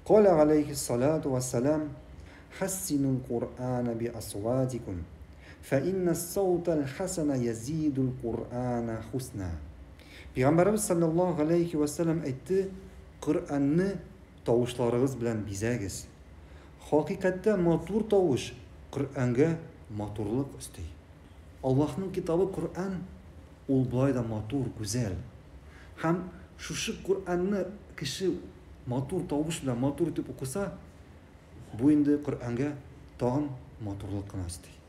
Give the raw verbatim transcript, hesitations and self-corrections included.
قال عليه الصلاة والسلام: حسنوا القرآن بأصواتكم فإن الصوت الحسن يزيد القرآن حسنا. Peygamberimiz sallallohu alayhi vasallam aytdi: Qur'onni tovushlaringiz bilan bezagiz. Haqiqatda motor tovush Qur'onga motorlik istaydi. Allohning kitobi Qur'on ul boyda motor, go'zal. Ham shu Qur'onni kishi motor tovush bilan motor deb o'qisa, bu endi Qur'onga tag'in motorlik qilmasdi.